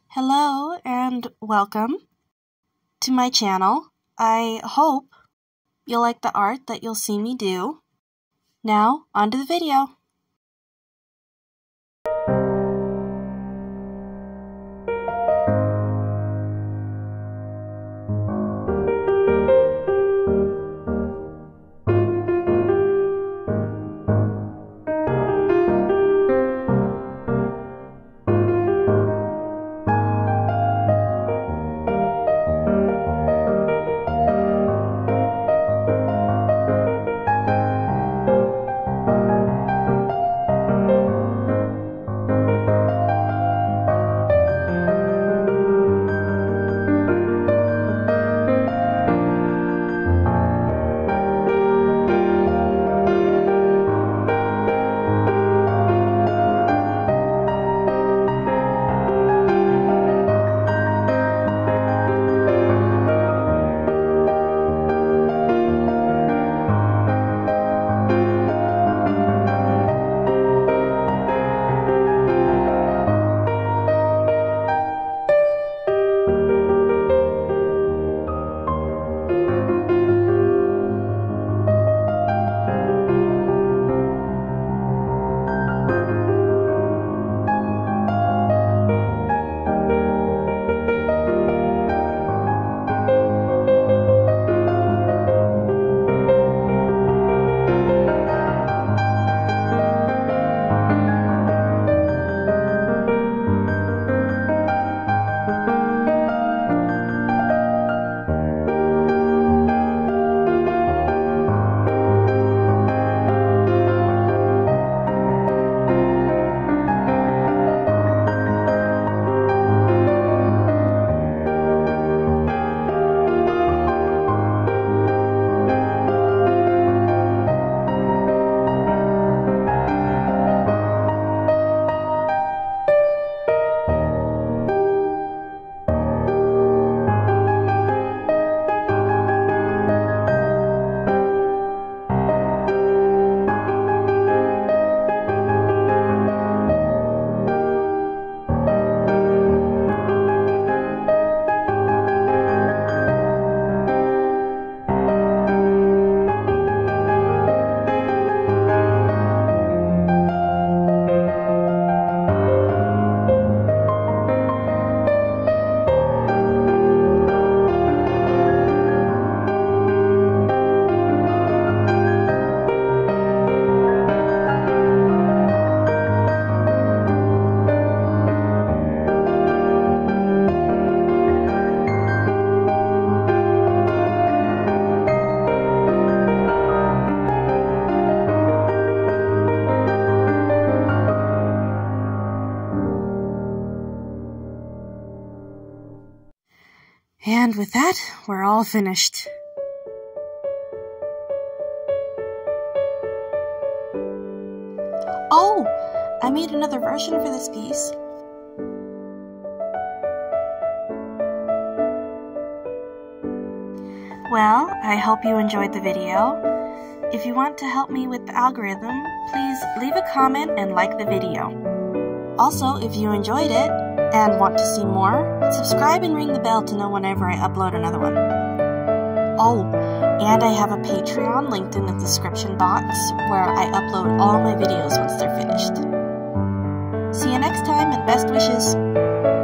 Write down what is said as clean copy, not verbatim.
Hello and welcome to my channel. I hope you'll like the art that you'll see me do. Now, on to the video. And with that, we're all finished. Oh, I made another version for this piece. Well, I hope you enjoyed the video. If you want to help me with the algorithm, please leave a comment and like the video. Also, if you enjoyed it and want to see more, subscribe and ring the bell to know whenever I upload another one. Oh, and I have a Patreon linked in the description box where I upload all my videos once they're finished. See you next time and best wishes!